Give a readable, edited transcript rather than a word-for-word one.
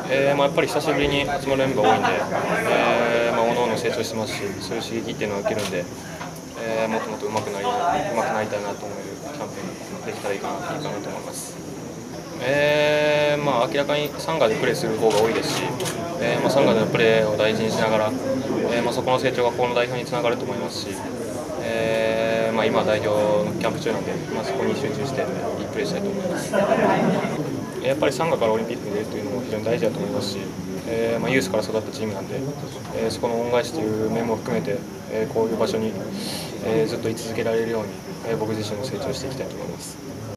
やっぱり久しぶりに集まるメンバー多いんで、各々成長してますし、そういう刺激っていうのは受けるんで、もっともっと上手くなりたいなと思えるキャンペーンできたらいいかなと思います。明らかにサンガでプレーする方が多いですし、サンガでのプレーを大事にしながら、そこの成長がこの代表につながると思いますし、今は代表のキャンプ中なんで、そこに集中していいプレーしたいと思います。やっぱりサンガからオリンピックに出るというのも非常に大事だと思いますし、ユースから育ったチームなんで、そこの恩返しという面も含めて、こういう場所に、ずっと居続けられるように、僕自身も成長していきたいと思います。